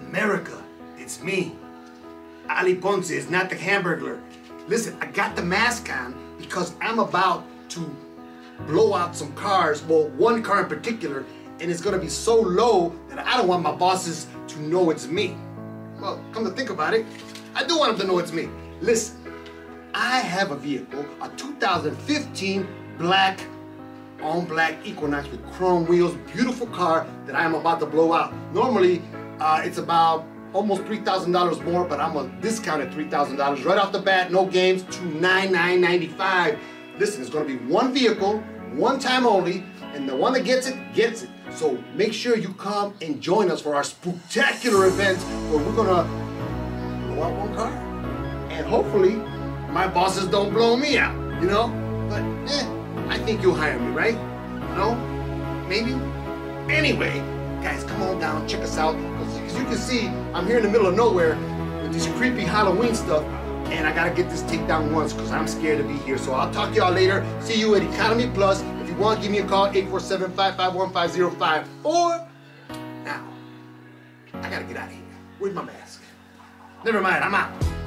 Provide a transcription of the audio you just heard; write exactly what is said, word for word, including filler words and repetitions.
America, it's me. Ali Ponce is not the Hamburglar. Listen, I got the mask on because I'm about to blow out some cars, well, one car in particular, and it's gonna be so low that I don't want my bosses to know it's me. Well, come to think about it, I do want them to know it's me. Listen, I have a vehicle, a two thousand fifteen black, on black Equinox with chrome wheels, beautiful car that I am about to blow out. Normally, uh, it's about almost three thousand dollars more, but I'm gonna discount it three thousand dollars right off the bat, no games, to nine nine ninety-five. Listen, it's gonna be one vehicle, one time only, and the one that gets it, gets it. So make sure you come and join us for our spectacular event where we're gonna blow out one car. And hopefully, my bosses don't blow me out, you know? But, eh, I think you'll hire me, right? No? Maybe? Anyway, guys, come on down, check us out. Because as you can see, I'm here in the middle of nowhere with this creepy Halloween stuff, and I gotta get this takedown once because I'm scared to be here. So I'll talk to y'all later. See you at Economy Plus. If you want, give me a call, eight four seven, five five one, five zero five four. Now, I gotta get out of here. Where's my mask? Never mind, I'm out.